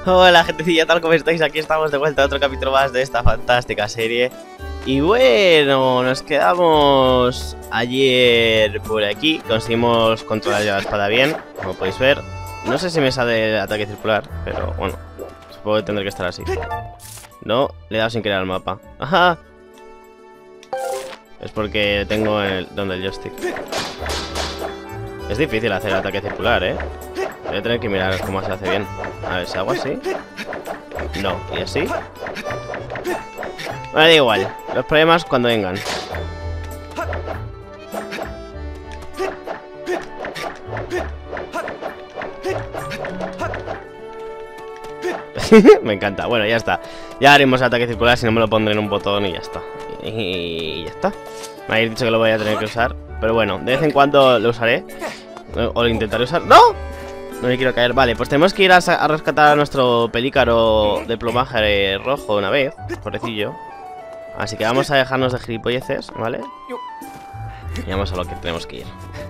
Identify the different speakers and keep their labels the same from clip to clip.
Speaker 1: Hola gentecilla, tal como estáis, aquí estamos de vuelta a otro capítulo más de esta fantástica serie. Y bueno, nos quedamos ayer por aquí, conseguimos controlar ya la espada bien, como podéis ver. No sé si me sale el ataque circular, pero bueno, supongo que tendré que estar así. No, le he dado sin querer al mapa. ¡Ajá! Es porque tengo donde el joystick. Es difícil hacer ataque circular, ¿eh? Voy a tener que mirar cómo se hace bien. A ver, si hago así. No, y así. Bueno, da igual. Los problemas cuando vengan. Me encanta. Bueno, ya está. Ya haremos ataque circular, si no me lo pondré en un botón y ya está. Y ya está. Me habéis dicho que lo voy a tener que usar. Pero bueno, de vez en cuando lo usaré. O lo intentaré usar. ¡No! No me quiero caer. Vale, pues tenemos que ir a rescatar a nuestro pelícaro de plumaje rojo una vez. Pobrecillo. Así que vamos a dejarnos de gilipolleces, ¿vale? Y vamos a lo que tenemos que ir.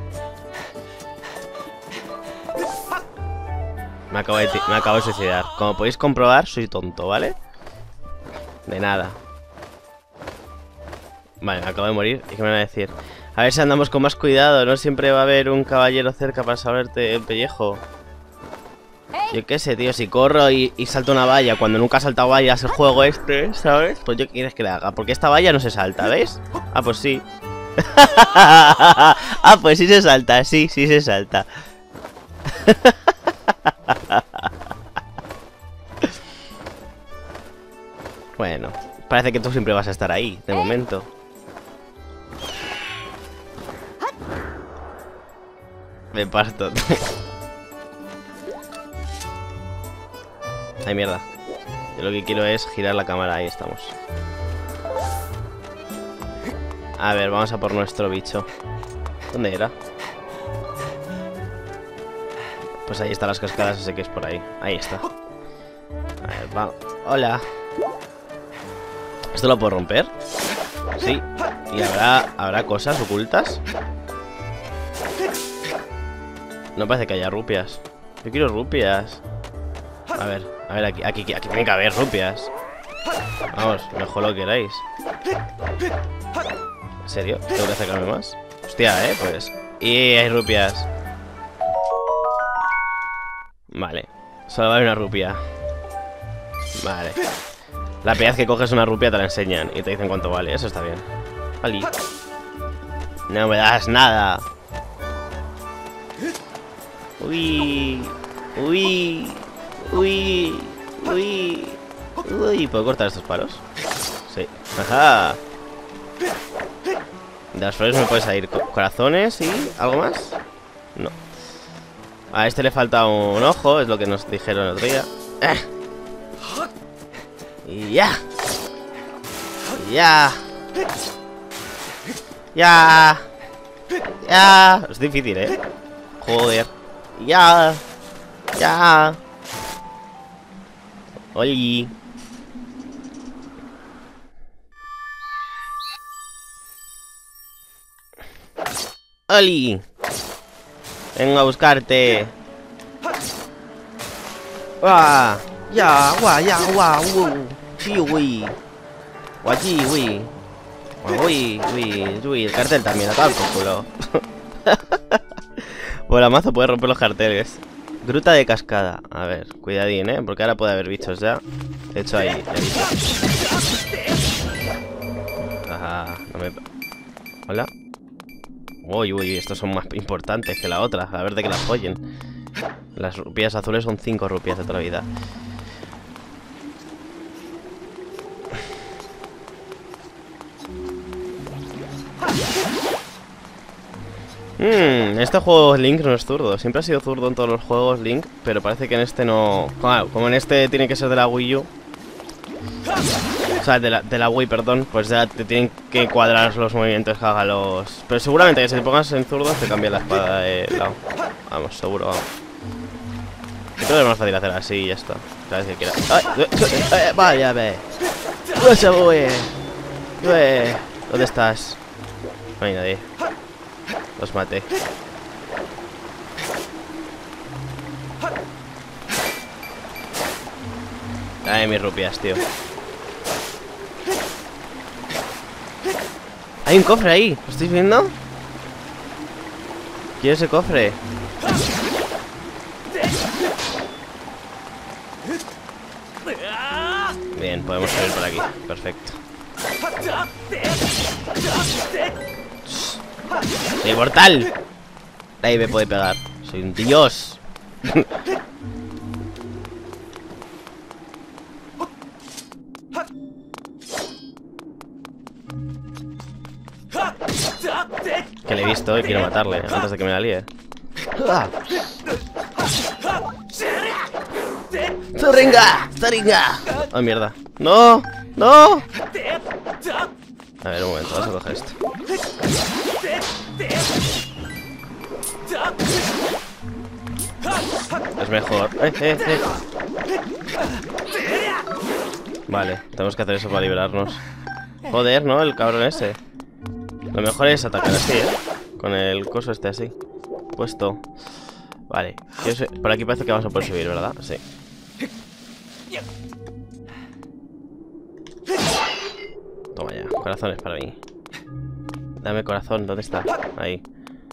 Speaker 1: Me acabo de suicidar. Como podéis comprobar, soy tonto, ¿vale? De nada. Vale, me acabo de morir. ¿Y qué me van a decir? A ver si andamos con más cuidado. No siempre va a haber un caballero cerca para saberte el pellejo. Yo qué sé, tío. Si corro y salto una valla cuando nunca ha saltado vallas el juego este, ¿sabes? Pues yo qué quieres que le haga. Porque esta valla no se salta, ¿ves? Ah, pues sí. Ah, pues sí se salta. Sí, sí se salta. Bueno, parece que tú siempre vas a estar ahí, de momento. Me parto. Ay, mierda. Yo lo que quiero es girar la cámara, ahí estamos. A ver, vamos a por nuestro bicho. ¿Dónde era? Pues ahí están las cascadas, sé que es por ahí. Ahí está. A ver, va. Hola. ¿Esto lo puedo romper? Sí. ¿Y habrá cosas ocultas? No parece que haya rupias. Yo quiero rupias. A ver, aquí tiene que haber rupias. Vamos, mejor lo queráis. ¿En serio? ¿Tengo que acercarme más? Hostia, pues. Y hay rupias. Vale, solo vale una rupia. Vale. La primera vez que coges una rupia te la enseñan y te dicen cuánto vale, eso está bien. Vale. No me das nada. Uy. Uy. Uy. Uy. Uy. ¿Puedo cortar estos palos? Sí. Ajá. De las flores me puedes salir corazones y algo más. No. A este le falta un ojo, es lo que nos dijeron el otro día. Y ya. Ya. Ya. Ya. Es difícil, Joder. Ya. Ya. Oli. Oli. Vengo a buscarte. ¡Guau! ¡Ya! ¡Guau! ¡Ya! ¡Guau! ¡Sí, güey! ¡Guachi, güey! ¡Uy! ¡Uy! ¡Uy! El cartel también, acá el culo. Bueno, mazo puede romper los carteles. Gruta de cascada. A ver, cuidadín, porque ahora puede haber bichos ya. De hecho, ahí. Ajá, no me... Hola. Uy, uy, estos son más importantes que la otra. A ver de qué las follen. Las rupias azules son 5 rupias de toda la vida. Este juego Link no es zurdo. Siempre ha sido zurdo en todos los juegos Link, pero parece que en este no... Claro, como en este tiene que ser de la Wii U. O sea, de la Wii, perdón. Pues ya te tienen que cuadrar los movimientos que haga los... Pero seguramente que si te pongas en zurdo te cambia la espada de lado. Vamos, seguro, vamos. Creo que es más fácil hacer así y ya está. Cada vez que quiera. ¡Ay! ¡Vaya, ve! ¡No se mueve! ¿Dónde estás? No hay nadie. Los maté. Dame mis rupias, tío. Hay un cofre ahí, ¿lo estáis viendo? Quiero ese cofre. Bien, podemos salir por aquí. Perfecto. ¡Soy mortal! Nadie me puede pegar. Soy un dios. Que le he visto y quiero matarle antes de que me la líe. ¡Zaringa! ¡Zaringa! ¡Oh, mierda! ¡No! ¡No! A ver, un momento, vamos a coger esto. Es mejor. Vale, tenemos que hacer eso para liberarnos. Joder, ¿no? El cabrón ese. Lo mejor es atacar así, ¿eh? Con el coso este así puesto. Vale, por aquí parece que vamos a poder subir, ¿verdad? Sí. Toma ya, corazones para mí. Dame corazón, ¿dónde está? Ahí.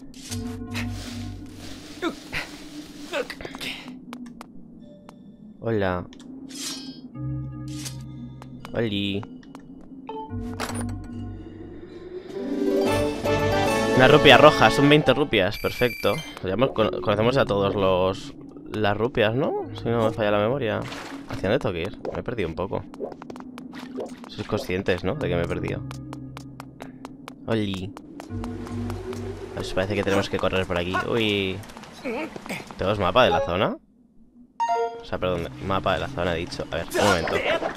Speaker 1: Hola. Oli. Una rupia roja, son 20 rupias, perfecto. Conocemos a todos las rupias, ¿no? Si no me falla la memoria. ¿Hacia dónde tengo que ir? Me he perdido un poco. Sois conscientes, ¿no? De que me he perdido. Oli. Pues parece que tenemos que correr por aquí. Uy. ¿Tenemos mapa de la zona? O sea, perdón, mapa de la zona he dicho. A ver, un momento.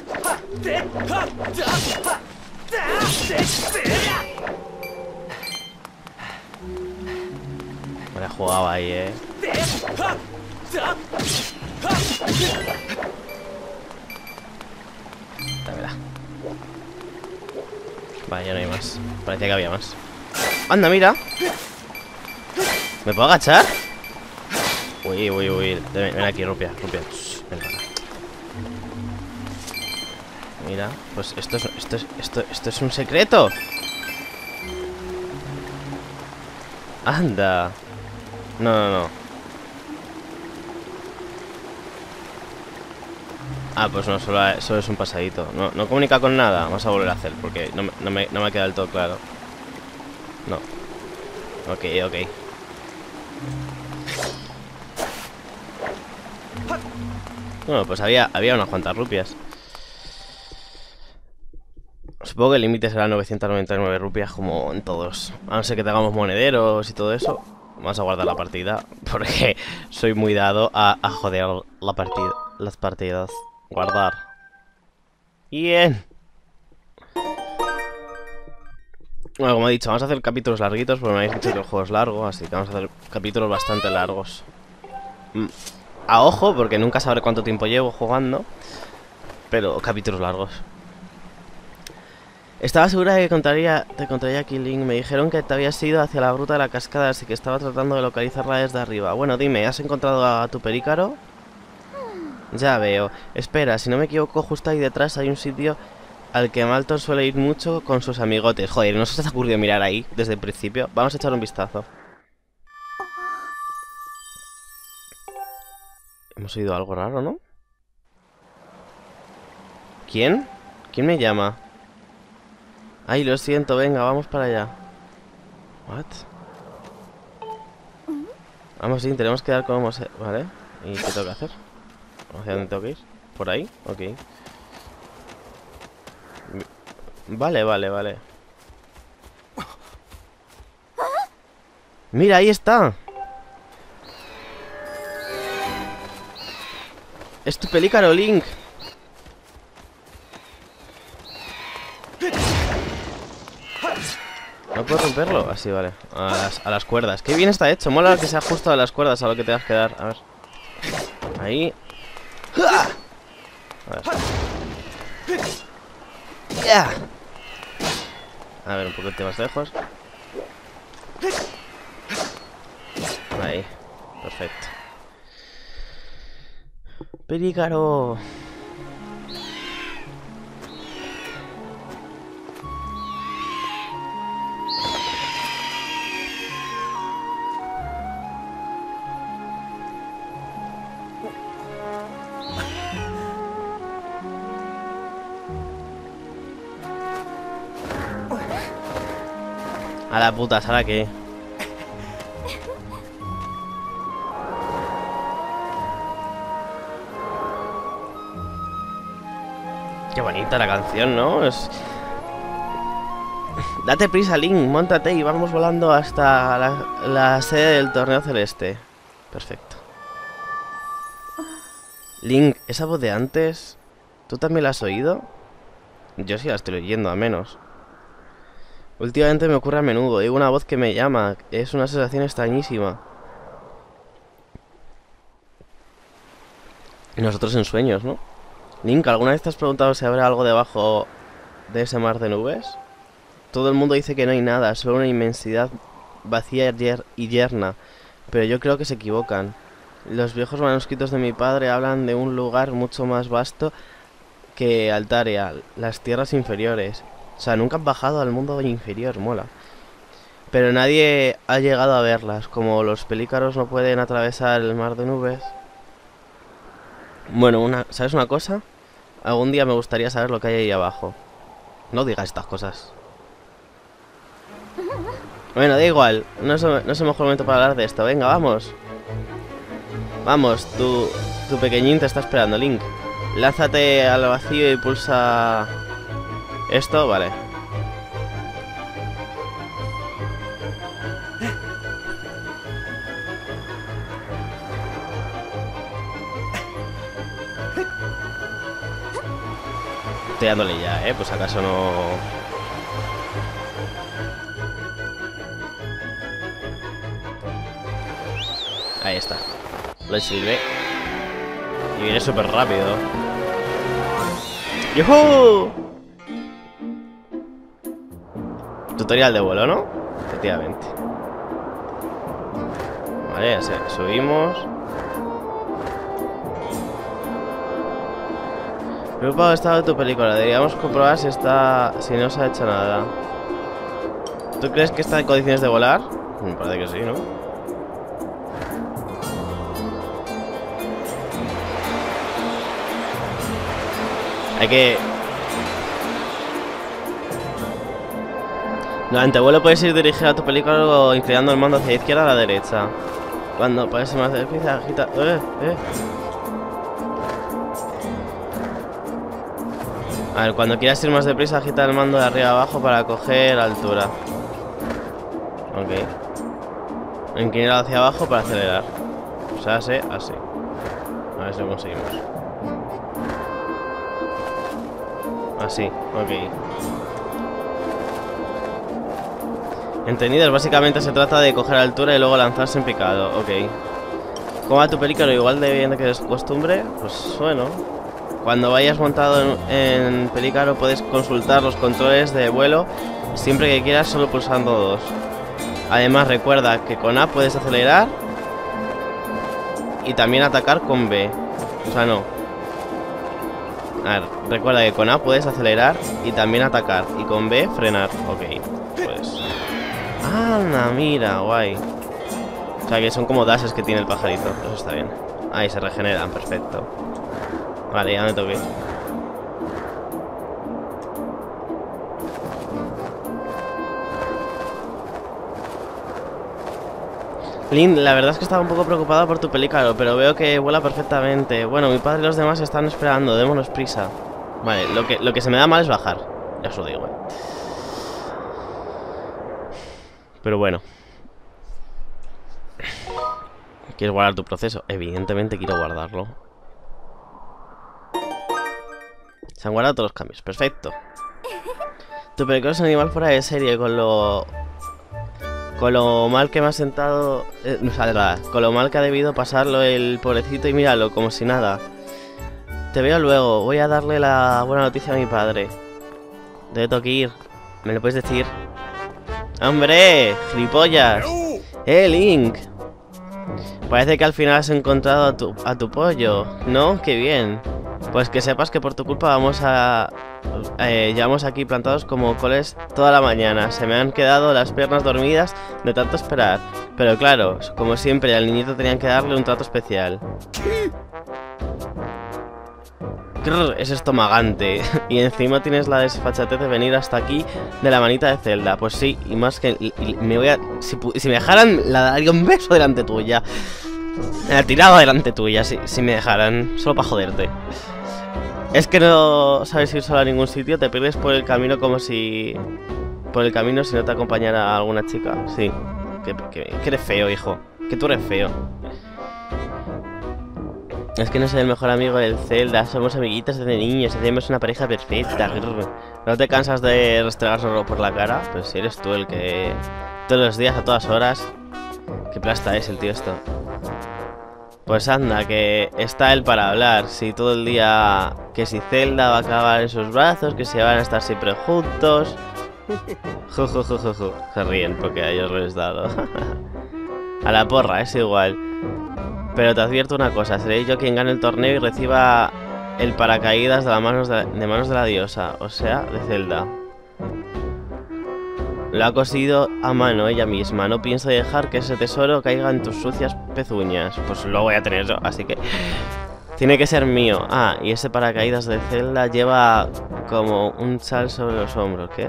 Speaker 1: Me la jugaba ahí, Dámela. Vale, ya no hay más. Parecía que había más. ¡Anda, mira! ¿Me puedo agachar? Uy, uy, uy. Ven aquí, rupia, rupia. Ven para acá. Mira, pues esto es un secreto. Anda. No, no, no. Ah, pues no, solo es un pasadito. No comunica con nada. Vamos a volver a hacer porque no me ha quedado del todo claro. No. Ok, ok. Bueno, pues había unas cuantas rupias. Supongo que el límite será 999 rupias como en todos. A no ser que tengamos monederos y todo eso. Vamos a guardar la partida porque soy muy dado a joder las partidas. Guardar. Bien. Bueno, como he dicho, vamos a hacer capítulos larguitos porque me habéis dicho que el juego es largo, así que vamos a hacer capítulos bastante largos. A ojo, porque nunca sabré cuánto tiempo llevo jugando, pero capítulos largos. Estaba segura de que te contaría aquí, Link. Me dijeron que te habías ido hacia la gruta de la cascada, así que estaba tratando de localizarla desde arriba. Bueno, dime, ¿has encontrado a tu perícaro? Ya veo. Espera, si no me equivoco, justo ahí detrás hay un sitio al que Malton suele ir mucho con sus amigotes. Joder, ¿no se te ha ocurrido mirar ahí desde el principio? Vamos a echar un vistazo. Hemos oído algo raro, ¿no? ¿Quién? ¿Quién me llama? Ay, lo siento, venga, vamos para allá. ¿What? Vamos, sí, tenemos que dar como... Vale, ¿y qué tengo que hacer? ¿Hacia dónde tengo que ir? ¿Por ahí? Ok. Vale, vale, vale. ¡Mira, ahí está! ¡Es tu pelícaro, Link! ¿No puedo romperlo? Así, vale. A las cuerdas. ¡Qué bien está hecho! Mola que sea justo a las cuerdas a lo que tengas que dar. A ver. Ahí. A ver. A ver, un poquito más lejos. Ahí. Perfecto. Pelícaro. A la puta, ¿Sara qué? Qué bonita la canción, ¿no? Date prisa, Link, móntate y vamos volando hasta la sede del torneo celeste. Perfecto. Link, esa voz de antes, ¿tú también la has oído? Yo sí la estoy oyendo, al menos. Últimamente me ocurre a menudo, oigo una voz que me llama, es una sensación extrañísima. Y nosotros en sueños, ¿no? Link, ¿alguna vez te has preguntado si habrá algo debajo de ese mar de nubes? Todo el mundo dice que no hay nada, solo una inmensidad vacía y yerna, pero yo creo que se equivocan. Los viejos manuscritos de mi padre hablan de un lugar mucho más vasto que Altaria, las tierras inferiores. O sea, nunca han bajado al mundo inferior, mola. Pero nadie ha llegado a verlas, como los pelícaros no pueden atravesar el mar de nubes. Bueno, ¿sabes una cosa? Algún día me gustaría saber lo que hay ahí abajo. No digas estas cosas. Bueno, da igual, no es el mejor momento para hablar de esto. Venga, vamos. Vamos, tu pequeñín te está esperando, Link. Lánzate al vacío y pulsa... esto, vale. Estoy dándole ya, pues acaso no... Ahí está. Lo sirve. Y viene súper rápido. ¡Yuhu! Tutorial de vuelo, ¿no? Efectivamente. Vale, ya sé. Subimos. Preocupado estado de tu película. Deberíamos comprobar si no se ha hecho nada. ¿Tú crees que está en condiciones de volar? Me parece que sí, ¿no? Hay que... Durante el vuelo puedes ir dirigido a tu película inclinando el mando hacia la izquierda o a la derecha. Cuando parece más difícil, agita... A ver, cuando quieras ir más deprisa, agita el mando de arriba a abajo para coger altura. Ok. Inclinar hacia abajo para acelerar. O sea, así. A ver si lo conseguimos. Así, ok. Entendido, básicamente se trata de coger altura y luego lanzarse en picado, ok. ¿Cómo va tu película? Igual de bien que es costumbre, pues bueno. Cuando vayas montado en pelícaro puedes consultar los controles de vuelo siempre que quieras, solo pulsando 2. Además recuerda que con A puedes acelerar y también atacar con B. O sea, no. A ver, recuerda que con A puedes acelerar y también atacar. Y con B, frenar. Ok, pues... ¡Anda, mira! Guay. O sea, que son como dashes que tiene el pajarito. Eso está bien. Ahí se regeneran, perfecto. Vale, ya me toqué. Link, la verdad es que estaba un poco preocupada por tu pelícaro, pero veo que vuela perfectamente. Bueno, mi padre y los demás están esperando, démonos prisa. Vale, lo que se me da mal es bajar. Ya os lo digo, Pero bueno. ¿Quieres guardar tu proceso? Evidentemente quiero guardarlo. Se han guardado todos los cambios, perfecto. Tu pelícaro es un animal fuera de serie, con lo mal que me ha sentado... no saldrá. Con lo mal que ha debido pasarlo el pobrecito y míralo, como si nada. Te veo luego. Voy a darle la buena noticia a mi padre. ¿Dónde tengo que ir? ¿Me lo puedes decir? ¡Hombre! ¡Gilipollas! Link! Parece que al final has encontrado a tu pollo, ¿no? ¡Qué bien! Pues que sepas que por tu culpa llevamos aquí plantados como coles toda la mañana. Se me han quedado las piernas dormidas de tanto esperar. Pero claro, como siempre, al niñito tenían que darle un trato especial. Grr, es estomagante. Y encima tienes la desfachatez de venir hasta aquí de la manita de Zelda. Pues sí, y más que... y me voy a... Si me dejaran, la daría un beso delante tuya. Me la tiraba delante tuya, si me dejaran. Solo para joderte. Es que no sabes ir solo a ningún sitio. Te pierdes por el camino como si... Por el camino si no te acompañara alguna chica. Sí. Que eres feo, hijo. Que tú eres feo. Es que no soy el mejor amigo del Zelda, somos amiguitas desde niños, hacemos una pareja perfecta. ¿No te cansas de restregárselo por la cara? Pues si eres tú el que... Todos los días, a todas horas... Qué plasta es el tío esto. Pues anda, que está él para hablar. Si todo el día... Que si Zelda va a acabar en sus brazos, que si van a estar siempre juntos... Jujujujuju. Se ríen porque a ellos les he dado. A la porra, es igual. Pero te advierto una cosa, seré yo quien gane el torneo y reciba el paracaídas de manos de la diosa, o sea, de Zelda. Lo ha cosido a mano ella misma, no pienso dejar que ese tesoro caiga en tus sucias pezuñas. Pues lo voy a tener yo, así que... Tiene que ser mío. Ah, y ese paracaídas de Zelda lleva como un sal sobre los hombros, ¿qué?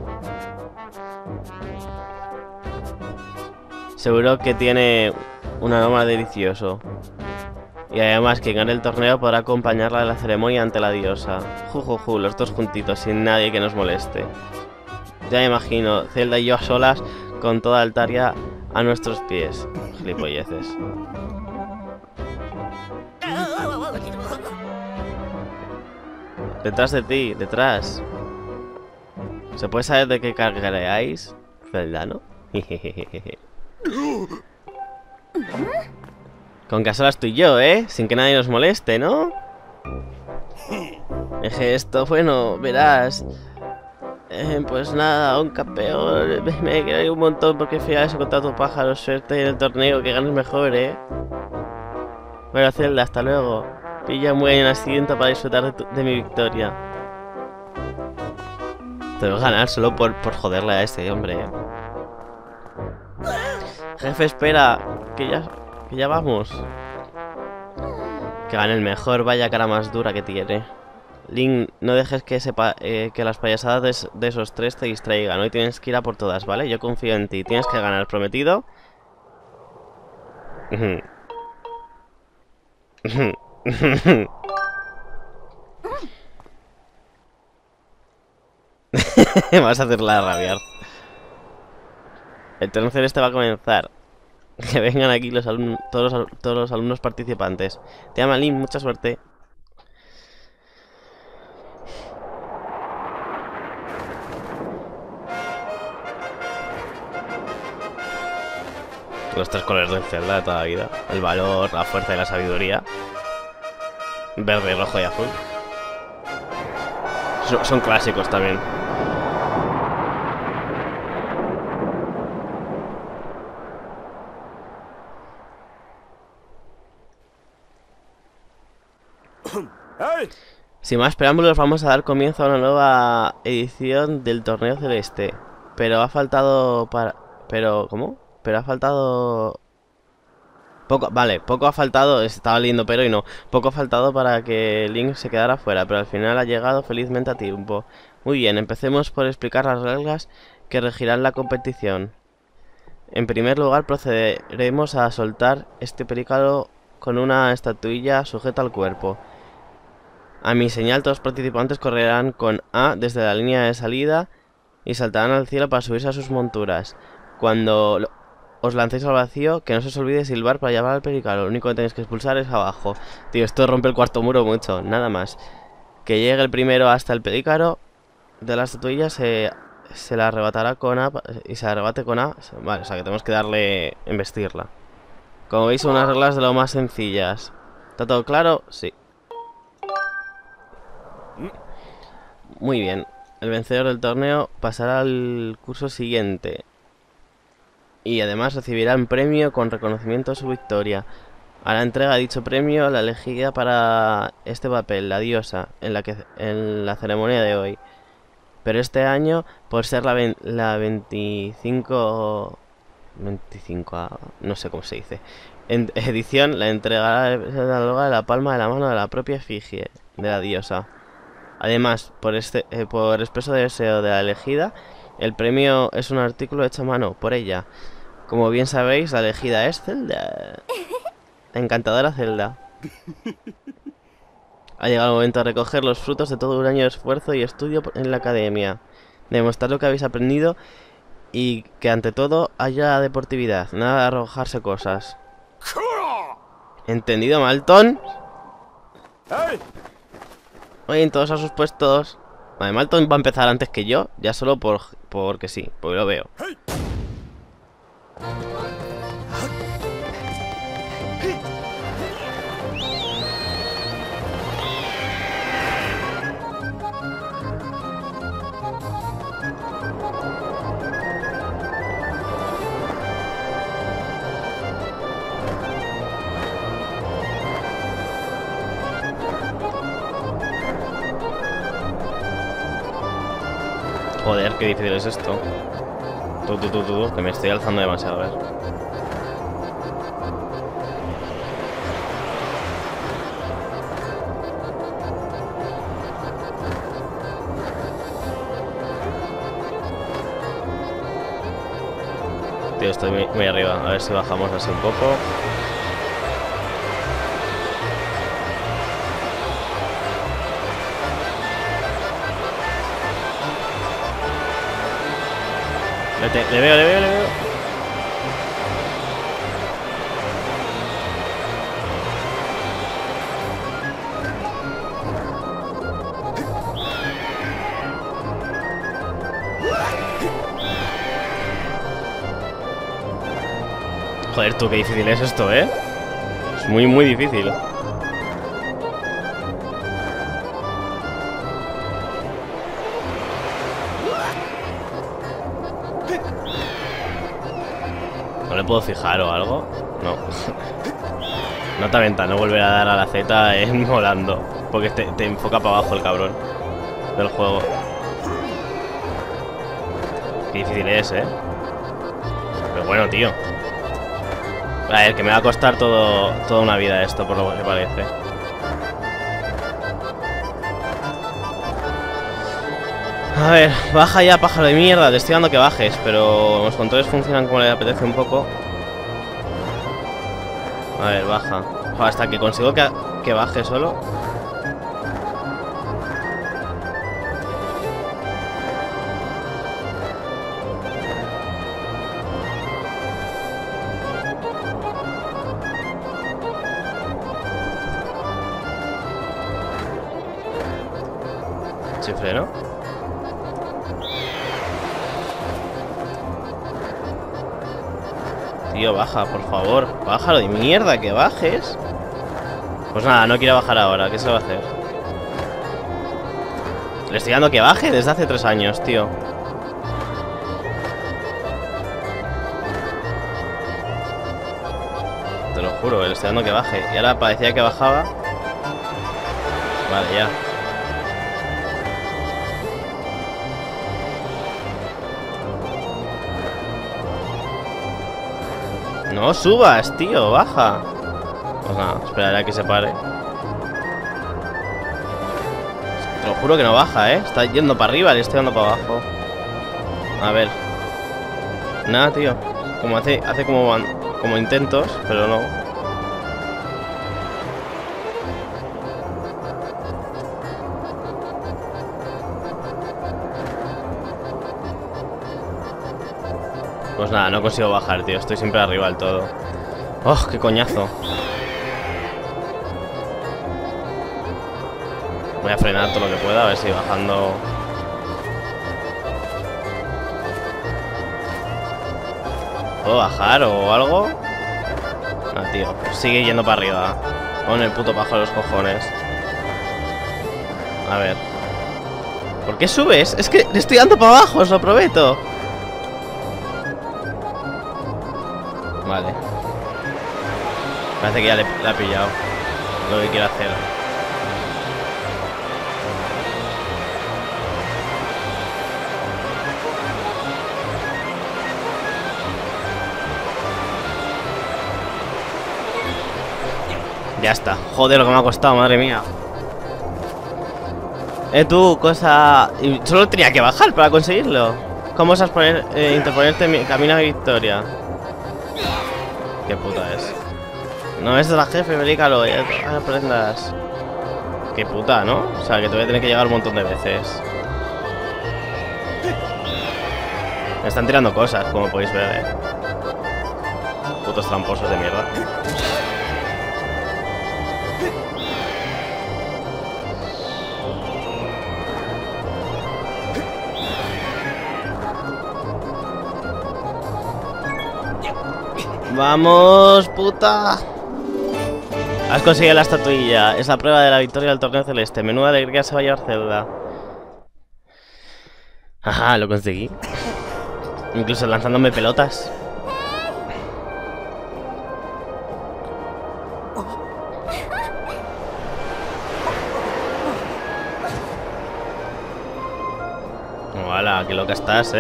Speaker 1: Seguro que tiene... un aroma delicioso. Y además quien gane el torneo podrá acompañarla en la ceremonia ante la diosa. Jujuju, los dos juntitos, sin nadie que nos moleste. Ya me imagino, Zelda y yo a solas, con toda Altaria a nuestros pies. Gilipolleces. Detrás de ti, detrás. ¿Se puede saber de qué cargaréis? Zelda, ¿no? Con que a solas tú y yo, ¿eh? Sin que nadie nos moleste, ¿no? Esto, bueno, verás. Pues nada, un campeón. Me quedé un montón porque fui a eso contra tu pájaro. Suerte en el torneo, que ganes mejor, ¿eh? Bueno, Zelda, hasta luego. Pilla muy en asiento para disfrutar de mi victoria. Te voy a ganar solo por joderle a ese hombre, ¿eh? Jefe, espera, que ya vamos. Que gane el mejor, vaya cara más dura que tiene. Link, no dejes que que las payasadas de esos tres te distraigan. Hoy tienes que ir a por todas, ¿vale? Yo confío en ti. Tienes que ganar, ¿prometido? Vas a hacerla rabiar. El torneo celeste va a comenzar. Que vengan aquí todos los alumnos participantes. Te llama Link, mucha suerte. Los tres colores del Zelda de toda la vida. El valor, la fuerza y la sabiduría. Verde, rojo y azul. Son clásicos también. Sin más preámbulos, vamos a dar comienzo a una nueva edición del torneo celeste. Pero ha faltado para... ¿Cómo? Pero ha faltado... poco ha faltado, estaba leyendo pero y no. Poco ha faltado para que Link se quedara fuera, pero al final ha llegado felizmente a tiempo. Muy bien, empecemos por explicar las reglas que regirán la competición. En primer lugar, procederemos a soltar este pelícano con una estatuilla sujeta al cuerpo. A mi señal, todos los participantes correrán con A desde la línea de salida y saltarán al cielo para subirse a sus monturas. Cuando os lancéis al vacío, que no se os olvide silbar para llamar al pelícano. Lo único que tenéis que expulsar es abajo. Tío, esto rompe el cuarto muro mucho, nada más. Que llegue el primero hasta el pelícano de la estatuilla, se la arrebatará con A y se arrebate con A. Vale, o sea que tenemos que darle embestirla. Como veis, son unas reglas de lo más sencillas. ¿Está todo claro? Sí. Muy bien. El vencedor del torneo pasará al curso siguiente. Y además recibirá un premio con reconocimiento a su victoria. A la entrega de dicho premio, la elegida para este papel, la diosa, en la ceremonia de hoy. Pero este año, por ser la 25... no sé cómo se dice. En edición, la entregará la palma de la mano de la propia efigie. de la diosa. Además, por expreso deseo de la elegida, el premio es un artículo hecho a mano por ella. Como bien sabéis, la elegida es Zelda. La encantadora Zelda. Ha llegado el momento de recoger los frutos de todo un año de esfuerzo y estudio en la academia. Demostrar lo que habéis aprendido y que ante todo haya deportividad, nada de arrojarse cosas. ¿Entendido, Malton? Oye, todos a sus puestos. Vale, Malton va a empezar antes que yo, ya solo porque sí, porque lo veo. Joder, qué difícil es esto. Que me estoy alzando demasiado, a ver. Tío, estoy muy arriba. A ver si bajamos así un poco. Le veo. Joder, tú, qué difícil es esto, ¿eh? Es muy difícil. ¿No le puedo fijar o algo? No. Nota venta, no volver a dar a la Z en volando. Porque te enfoca para abajo el cabrón del juego. Qué difícil es, ¿eh? Pero bueno, tío. A ver, que me va a costar toda una vida esto, por lo que parece. A ver, baja ya, pájaro de mierda. Te estoy dando que bajes, pero los controles funcionan como le apetece un poco. A ver, baja. Joder, hasta que consigo que baje solo. ¿Sí freno? Tío, baja, por favor. Bájalo de mierda, que bajes. Pues nada, no quiero bajar ahora. ¿Qué se va a hacer? Le estoy dando que baje desde hace 3 años, tío. Te lo juro, le estoy dando que baje. Y ahora parecía que bajaba. Vale, ya. No subas, tío, baja. Pues nada, esperaré a que se pare. Te lo juro que no baja, ¿eh? Está yendo para arriba, le estoy dando para abajo. A ver. Nada, tío. Como hace como intentos, pero no. Pues nada, no consigo bajar, tío. Estoy siempre arriba del todo. ¡Oh, qué coñazo! Voy a frenar todo lo que pueda, a ver si bajando... ¿Puedo bajar o algo? No, tío. Sigue yendo para arriba. Con el puto pajo de los cojones. A ver. ¿Por qué subes? Es que le estoy dando para abajo, os lo prometo. Vale. Parece que ya le ha pillado lo que quiero hacer. Ya está. Joder, lo que me ha costado, madre mía. Tú, cosa... y solo tenía que bajar para conseguirlo. ¿Cómo osas interponerte en mi camino de victoria? Qué puta es. No es la jefe, Belícalo, ya aprendas. Qué puta, ¿no? O sea, que te voy a tener que llegar un montón de veces. Me están tirando cosas, como podéis ver, Putos tramposos de mierda. ¡Vamos, puta! Has conseguido la estatuilla. Es la prueba de la victoria del torneo celeste. Menuda alegría se va a llevar Zelda. Ajá, lo conseguí. Incluso lanzándome pelotas. ¡Hala! ¡Qué loca estás,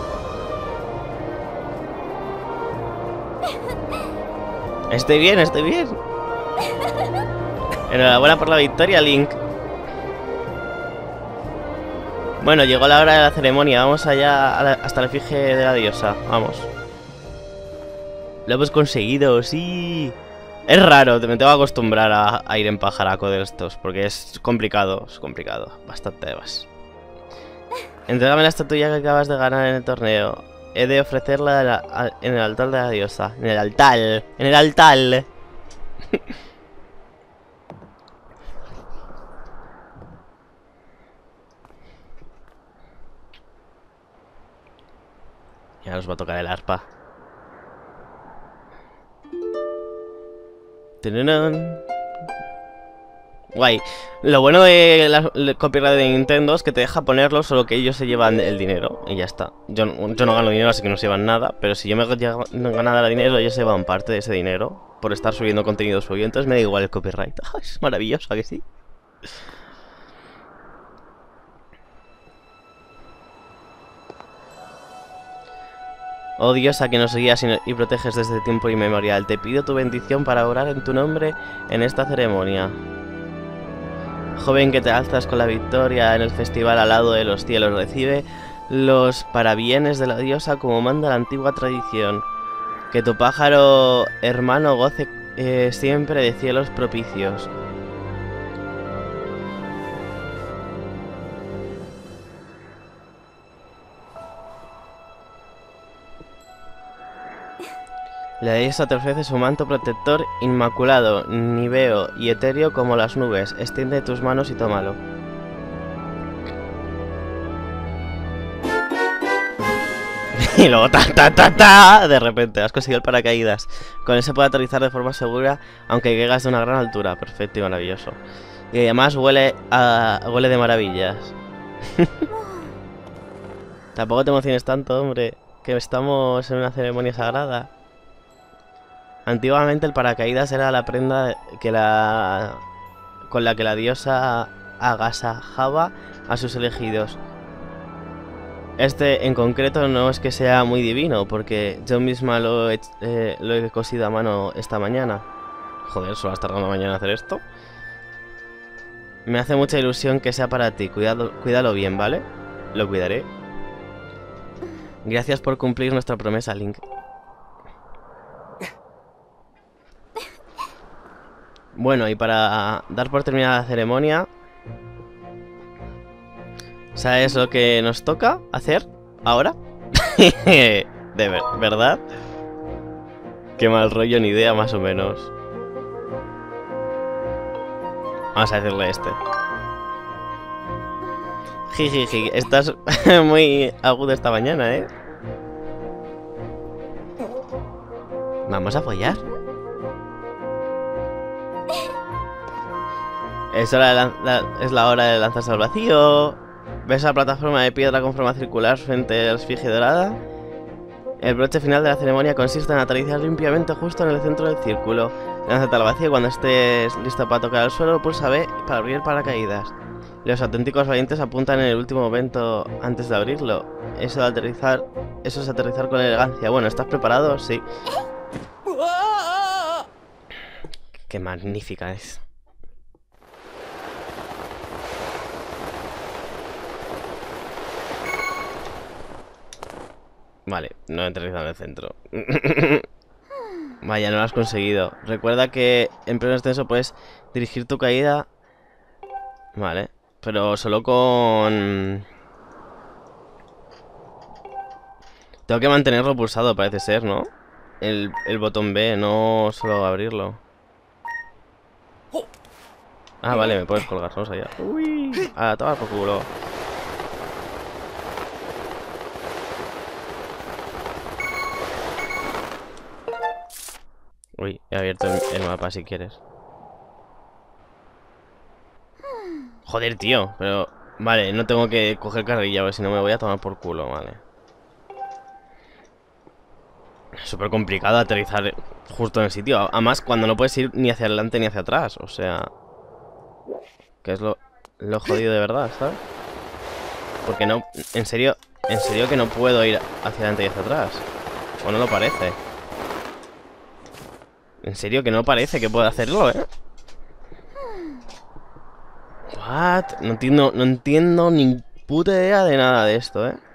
Speaker 1: Estoy bien, estoy bien. Enhorabuena por la victoria, Link. Bueno, llegó la hora de la ceremonia. Vamos allá hasta la efigie de la diosa. Vamos. Lo hemos conseguido, sí. Es raro, me tengo que acostumbrar a ir en pajaraco de estos, porque es complicado, bastante más. Entrégame la estatuilla que acabas de ganar en el torneo. He de ofrecerla en el altar de la diosa. En el altar. En el altar. Ya nos va a tocar el arpa. Guay. Lo bueno de la copyright de Nintendo es que te deja ponerlo, solo que ellos se llevan el dinero. Y ya está. Yo no gano dinero, así que no se llevan nada. Pero si yo me ganara dinero, ellos se llevan parte de ese dinero por estar subiendo contenido suyo. Entonces me da igual el copyright. Es maravilloso, ¿a que sí? Oh diosa que nos guías y proteges desde tiempo inmemorial, te pido tu bendición para orar en tu nombre en esta ceremonia. Joven que te alzas con la victoria en el festival al lado de los cielos, recibe los parabienes de la diosa como manda la antigua tradición. Que tu pájaro hermano goce siempre de cielos propicios. La diosa te ofrece su manto protector inmaculado, níveo y etéreo como las nubes. Extiende tus manos y tómalo. Y luego de repente has conseguido el paracaídas. Con ese puede aterrizar de forma segura, aunque caigas de una gran altura. Perfecto y maravilloso. Y además huele de maravillas. Tampoco te emociones tanto, hombre, que estamos en una ceremonia sagrada. Antiguamente el paracaídas era la prenda con la que la diosa agasajaba a sus elegidos. Este en concreto no es que sea muy divino, porque yo misma lo he cosido a mano esta mañana. Joder, ¿solo has tardado una mañana en hacer esto? Me hace mucha ilusión que sea para ti. Cuídalo bien, ¿vale? Lo cuidaré. Gracias por cumplir nuestra promesa, Link. Bueno, y para dar por terminada la ceremonia, ¿sabes lo que nos toca hacer ahora? ¿Verdad? Qué mal rollo, ni idea más o menos. Vamos a decirle este. Jijiji, estás muy agudo esta mañana, Vamos a follar. Es la hora de lanzarse al vacío. ¿Ves la plataforma de piedra con forma circular frente a la esfinge dorada? El broche final de la ceremonia consiste en aterrizar limpiamente justo en el centro del círculo. Lánzate al vacío y cuando estés listo para tocar el suelo, pulsa B para abrir el paracaídas. Los auténticos valientes apuntan en el último momento antes de abrirlo. Eso es aterrizar con elegancia. Bueno, ¿estás preparado? Sí. Qué magnífica es. Vale, no he aterrizado en el centro. Vaya, no lo has conseguido. Recuerda que en pleno ascenso puedes dirigir tu caída. Vale, pero solo con... Tengo que mantenerlo pulsado, parece ser, ¿no? El botón B, no solo abrirlo. Ah, vale, me puedes colgar, no sabía. Uy, a tomar por culo. Uy, he abierto el mapa si quieres. Joder, tío, pero... Vale, no tengo que coger carrilla, porque si no me voy a tomar por culo, vale. Súper complicado aterrizar justo en el sitio. Además, cuando no puedes ir ni hacia adelante ni hacia atrás. O sea... Que es lo jodido de verdad, ¿sabes? Porque no... En serio que no puedo ir hacia adelante y hacia atrás. O no lo parece. En serio que no parece que pueda hacerlo, ¿eh? What? No entiendo ni puta idea de nada de esto, ¿eh?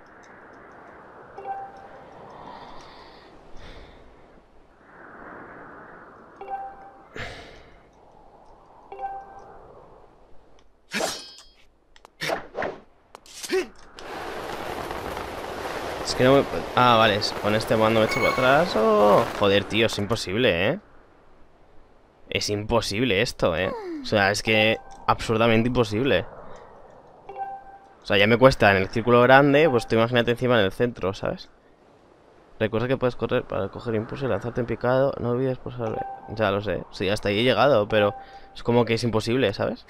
Speaker 1: Es que no me... Ah, vale, con este mando me echo para atrás. Oh, joder, tío, es imposible, ¿eh? Es imposible esto, ¿eh? O sea, es que... Absurdamente imposible. O sea, ya me cuesta en el círculo grande. Pues tú imagínate encima en el centro, ¿sabes? Recuerda que puedes correr para coger impulso y lanzarte en picado. No olvides pulsar. Ya lo sé. Sí, hasta ahí he llegado, pero... Es como que es imposible, ¿sabes?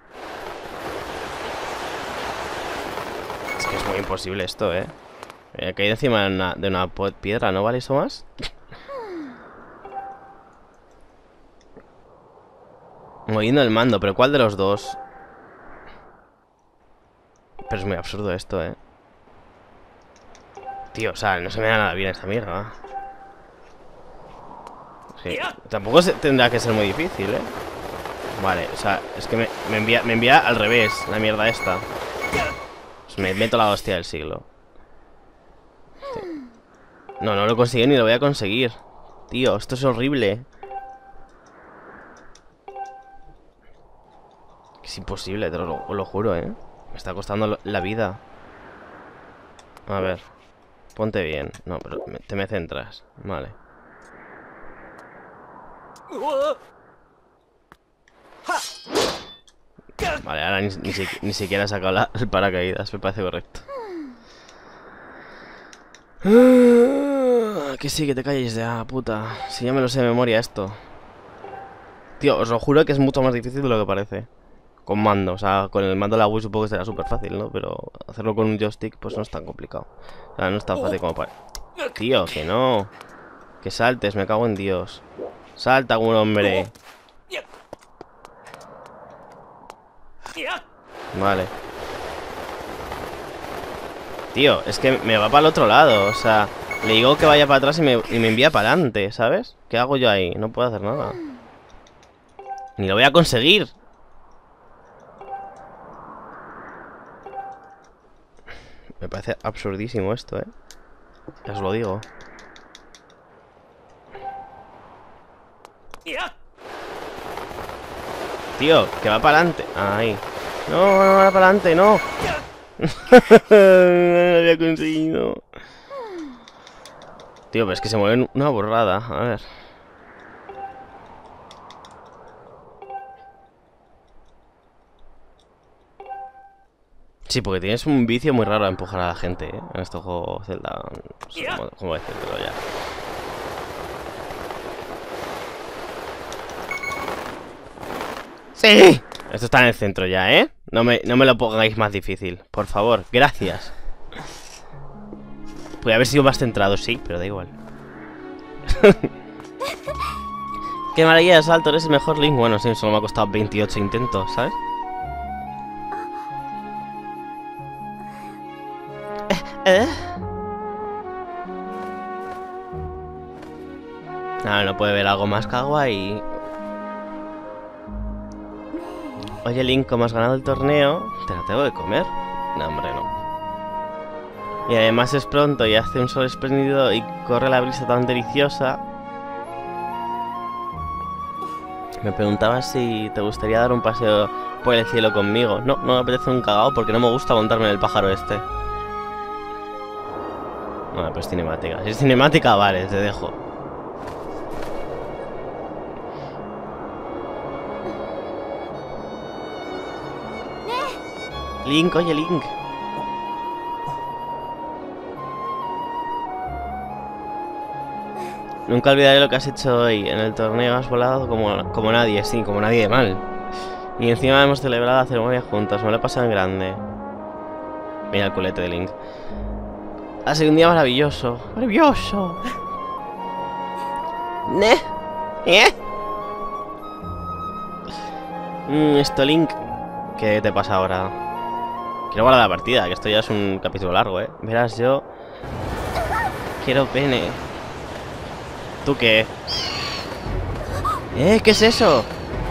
Speaker 1: Es que es muy imposible esto, ¿eh? He caído encima de una piedra, ¿no vale eso más? Moviendo el mando, pero ¿cuál de los dos? Pero es muy absurdo esto, ¿eh? Tío, o sea, no se me da nada bien esta mierda. Sí. Tampoco tendrá que ser muy difícil, ¿eh? Vale, o sea, es que me envía al revés la mierda esta. Pues me meto la hostia del siglo. Sí. No, no lo consigo ni lo voy a conseguir. Tío, esto es horrible. Es imposible, te lo juro, ¿eh? Me está costando la vida. A ver. Ponte bien. No, pero te me centras. Vale. Vale, ahora ni siquiera he sacado el paracaídas. Me parece correcto. Que sí, que te calles ya, puta. Si ya me lo sé de memoria esto. Tío, os lo juro que es mucho más difícil de lo que parece. Con mando, o sea, con el mando de la Wii supongo que será súper fácil, ¿no? Pero hacerlo con un joystick pues no es tan complicado. O sea, no es tan fácil como parece. Tío, que no. Que saltes, me cago en Dios. Salta, un hombre. Vale. Tío, es que me va para el otro lado, o sea... Le digo que vaya para atrás y me envía para adelante, ¿sabes? ¿Qué hago yo ahí? No puedo hacer nada. Ni lo voy a conseguir. Me parece absurdísimo esto, ¿eh? Ya os lo digo. Tío, que va para adelante. Ahí. No, no va para adelante, no. No lo había conseguido. Tío, pero es que se mueven una borrada. A ver. Sí, porque tienes un vicio muy raro a empujar a la gente, ¿eh? En este juego Zelda. No sé cómo decirlo ya. ¡Sí! Esto está en el centro ya, ¿eh? No me lo pongáis más difícil, por favor. Gracias. Podría haber sido más centrado, sí, pero da igual. Qué maravilla de salto, eres el mejor Link. Bueno, sí, solo me ha costado 28 intentos, ¿sabes? No puede ver algo más kawaii. Oye, Link, ¿cómo has ganado el torneo? ¿Te lo tengo que comer? No, hombre, no. Y además es pronto y hace un sol espléndido y corre la brisa tan deliciosa. Me preguntaba si te gustaría dar un paseo por el cielo conmigo. No, no me apetece un cagao porque no me gusta montarme en el pájaro este. Bueno, pues cinemática. Si es cinemática, vale, te dejo. Link, oye Link. Nunca olvidaré lo que has hecho hoy. En el torneo has volado como nadie, sí, como nadie de mal. Y encima hemos celebrado la ceremonia juntos. Me lo he pasado en grande. Mira el culete de Link. Ha sido un día maravilloso. ¡Maravilloso! ¿Ne? ¿Eh? Esto, Link. ¿Qué te pasa ahora? Quiero guardar la partida, que esto ya es un capítulo largo, ¿eh? Verás, yo... quiero pene. ¿Tú qué? ¿Qué es eso?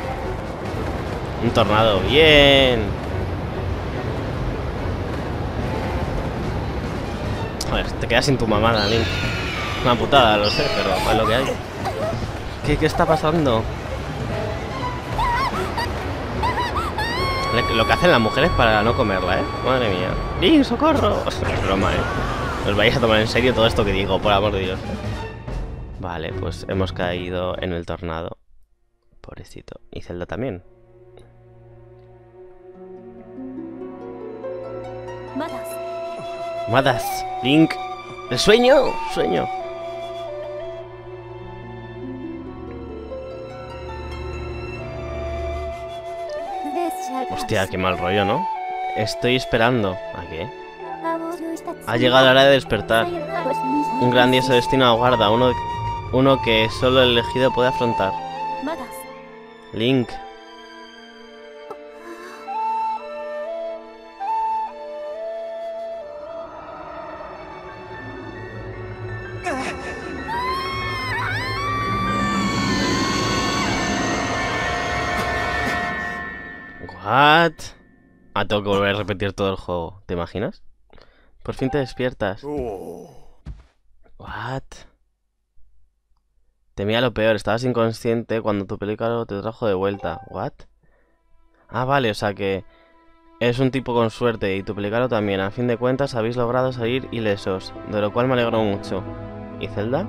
Speaker 1: Un tornado, bien. Joder, te quedas sin tu mamada, Link. Una putada, lo sé, pero es lo que hay. ¿Qué está pasando? Lo que hacen las mujeres para no comerla, ¿eh? Madre mía. ¡Link, socorro! Es broma, ¿eh? Os vais a tomar en serio todo esto que digo, por amor de Dios. Vale, pues hemos caído en el tornado. Pobrecito. Y Zelda también. Madas. Link. ¡El sueño! ¡Sueño! Hostia, qué mal rollo, ¿no? Estoy esperando. ¿A qué? Ha llegado la hora de despertar. Un grandioso destino aguarda. Uno que solo el elegido puede afrontar. Link. What? Ah, tengo que volver a repetir todo el juego. ¿Te imaginas? Por fin te despiertas. What? Temía lo peor, estabas inconsciente cuando tu película te trajo de vuelta. What? Ah, vale, o sea que es un tipo con suerte y tu película también. A fin de cuentas habéis logrado salir ilesos, de lo cual me alegro mucho. ¿Y Zelda?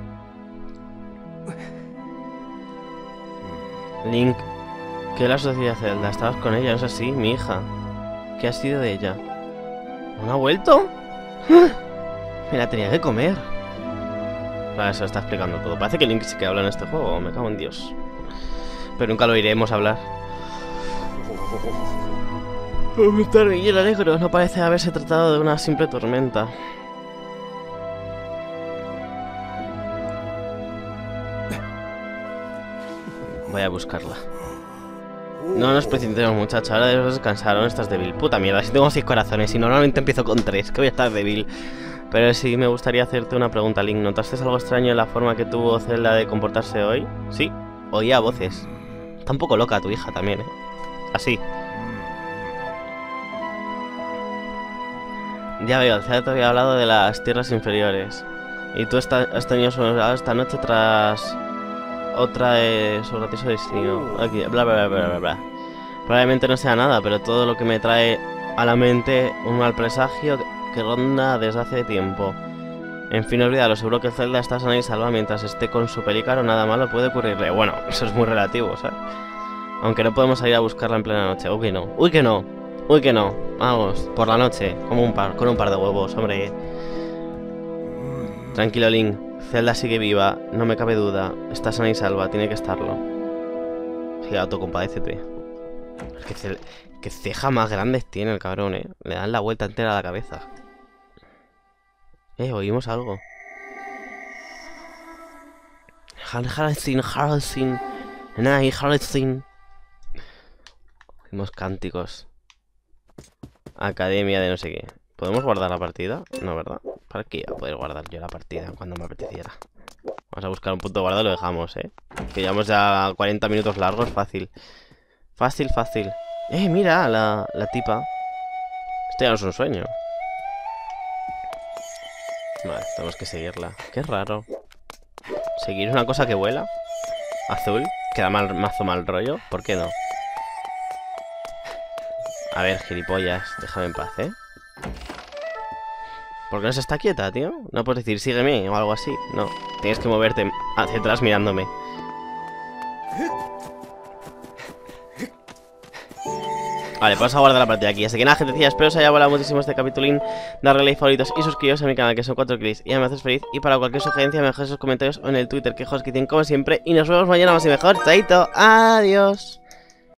Speaker 1: Link, ¿qué le ha sucedido a Zelda? Estabas con ella, ¿no es así? Mi hija. ¿Qué ha sido de ella? ¿No ha vuelto? Me la tenía que comer. Claro, eso está explicando todo. Parece que Link sí que habla en este juego. Me cago en Dios. Pero nunca lo iremos a hablar. Me está bien alegro. No parece haberse tratado de una simple tormenta. Voy a buscarla. No nos precipitemos, muchachos. Ahora debes descansar. ¿No estás débil? Puta mierda, si tengo 6 corazones y normalmente empiezo con 3, que voy a estar débil. Pero sí me gustaría hacerte una pregunta, Link. ¿Notaste algo extraño en la forma que tuvo Zelda de comportarse hoy? Sí, oía voces. Está un poco loca tu hija también, ¿eh? Así. Ya veo, Zelda te había hablado de las tierras inferiores. Y tú has tenido esta noche tras... otra de su gracioso destino. Aquí, bla bla bla bla bla. Probablemente no sea nada, pero todo lo que me trae a la mente un mal presagio que ronda desde hace tiempo. En fin, olvídalo, seguro que Zelda está sana y salva mientras esté con su pelícaro, nada malo puede ocurrirle. Bueno, eso es muy relativo, ¿sabes? Aunque no podemos ir a buscarla en plena noche. Uy, que no. Uy, que no. Uy, que no. Vamos, por la noche, como con un par de huevos, hombre. Tranquilo, Link. Zelda sigue viva, no me cabe duda. Está sana y salva, tiene que estarlo. Sí, autocompadécete. Que cejas más grandes tiene el cabrón, ¿eh? Le dan la vuelta entera a la cabeza. Oímos algo. Harrison. Oímos cánticos. Academia de no sé qué. ¿Podemos guardar la partida? No, ¿verdad? ¿Para qué iba a poder guardar yo la partida cuando me apeteciera? Vamos a buscar un punto guardado y lo dejamos, ¿eh? Que llevamos ya 40 minutos largos, fácil. Fácil, fácil. Mira, la tipa. Esto ya no es un sueño. Vale, tenemos que seguirla. Qué raro. ¿Seguir una cosa que vuela? Azul. Queda mazo mal rollo. ¿Por qué no? A ver, gilipollas. Déjame en paz, ¿eh? ¿Por qué no se está quieta, tío? No puedes decir sígueme o algo así. No. Tienes que moverte hacia atrás mirándome. Vale, vamos a guardar la partida aquí. Así que nada, gente, espero os haya volado muchísimo este capitulín. Darle like, favoritos y suscribiros a mi canal, que son 4 clics. Y me haces feliz. Y para cualquier sugerencia, me dejáis sus comentarios o en el Twitter, que como siempre. Y nos vemos mañana más y mejor. Chaito, adiós.